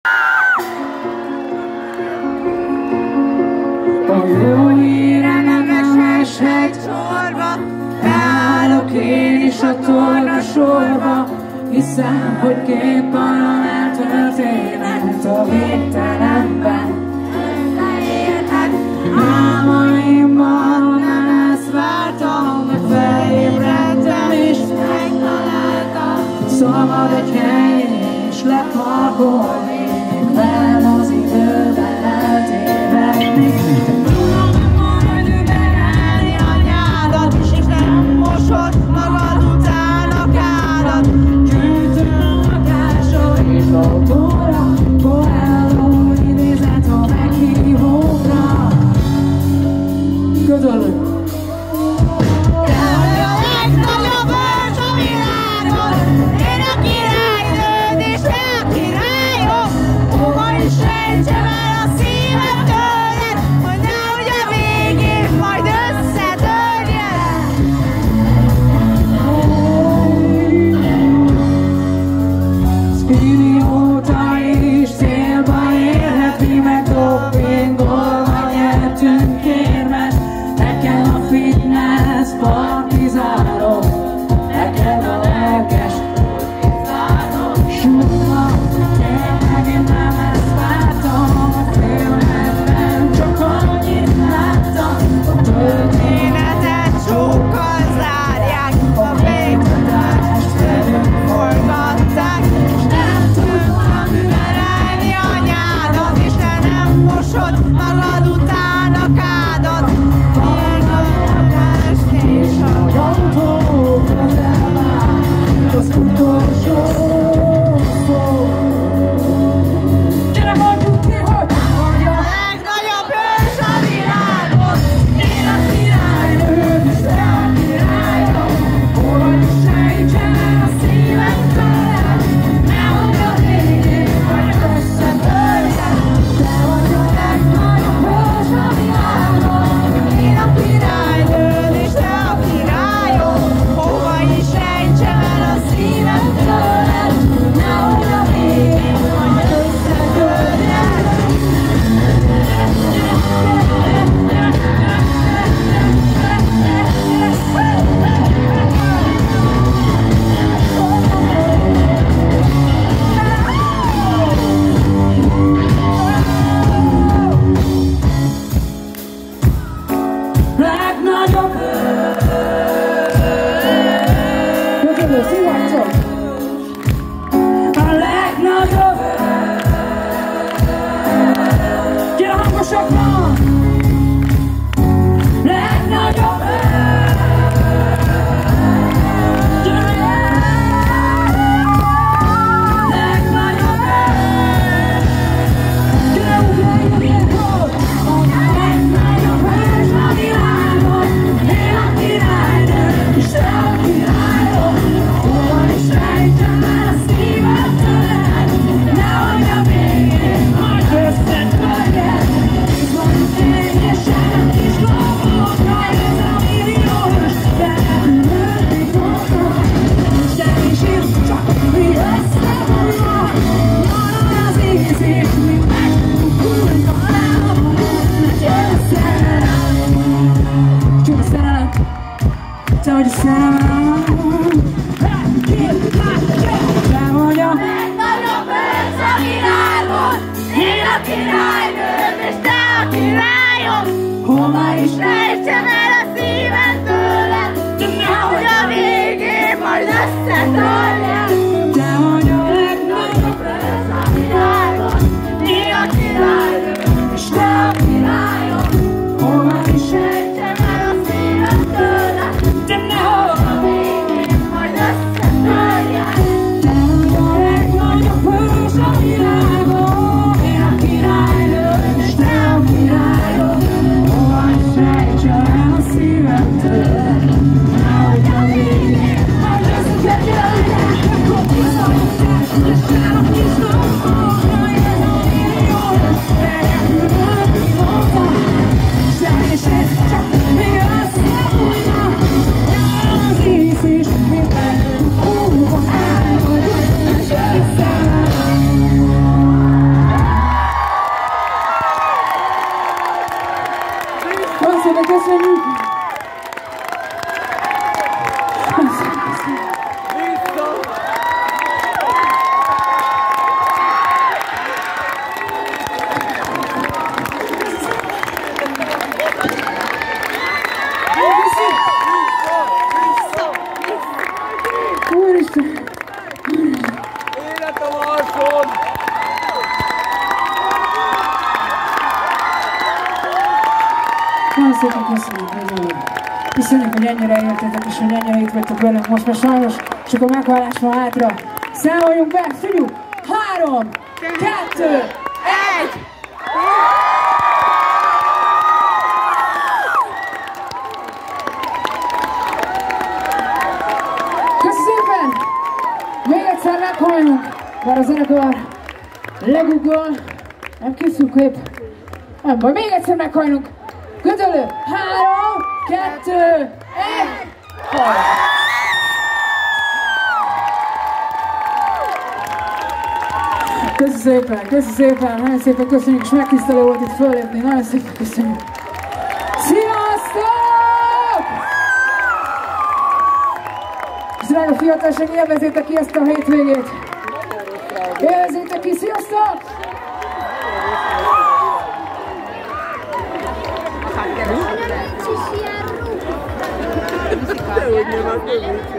A jó híre nem eshet sorba, beállok én is a torna sorba. Hiszem, hogy két parlament történet a végtelenben összeérhet. Álmaimban nem ezt vártam, de felébredtem és megtaláltam. Szabad egy hely és leparkolni, veled az időben eltévedni. Tudom majd üvegelni anyádat, és nem mosod magad után a kádat. Gyűjtő lakásra és autóra, Gödöllő idézet a meghívókra. Gödöllő. Te vagy a legnagyobb hős a világon, én a királynőd és te a királyom. Hova is rejtsem el a szívem tőled, hogy nehogy a végén majd összetörjen. Spini óta is célba érhet, mi meg dopingolva nyertünk érmet. Nekem a fitness partizálok, neked a lelkes partizálok. Suha, tényleg én nem ezt vártam, a filmekben csak annyit láttam. A történetet sokkal zárják, a végtatást velünk forgatták. És nem tudtam üvegelni anyádat, és te nem mosod magad után a kádat. És az autókat elvált az utolsó szó. Gyere, mondjuk ki, hogy vagy a legnagyobb hős a világon, én a királynőd és te a királyom. Hol is sejtsem el a szívem tőled, nehogy a végén majd összetörjen. Te vagy a legnagyobb hős a világon, én a királynőd és te a királyom. Hova is rejtsem el a szívem tőled, nehogy a végén majd összetörjen. Legnagyobb Gödöllő, szivancok! A legnagyobb gyere hangosabban! Legnagyobb te vagy a szerelem. Te vagy a legnagyobb hős a világon, én a királynőd és te a királyom. Hova is rejtsem el a szívem tőled, nehogy a végén majd összetörjen. Te vagy a legnagyobb hős a világon, én a királynőd és te a királyom. Hova is rejtsem el a szívem tőled, de nehogy a végén majd összetörjen. Te vagy a legnagyobb hős a világon, én a királynőd és te a királyom. Hova is rejtsem el a szívem tőled, nehogy a végén majd összetörjen. Nagyon szépen köszönjük, Gödöllő. Köszönjük, hogy ennyire értetek, és hogy ennyire itt vagytok velünk. Most már sajnos csak a meghallás van hátra. Számoljunk be, figyelj! 3, 2, 1! Köszönöm szépen! Még egyszer meghalljunk, bár a zenekar leguggol. Nem készül kép. Nem baj, még egyszer meghajlunk. Gödöllő, 3, 2, 1, hajrá! Köszönöm szépen, nagyon szépen köszönjük, és megtisztelő volt itt föllépni, nagyon szépen köszönjük. Sziasztok! És drága fiatalság, élvezétek ki ezt a hétvégét! Élvezétek ki, sziasztok! Hogy nem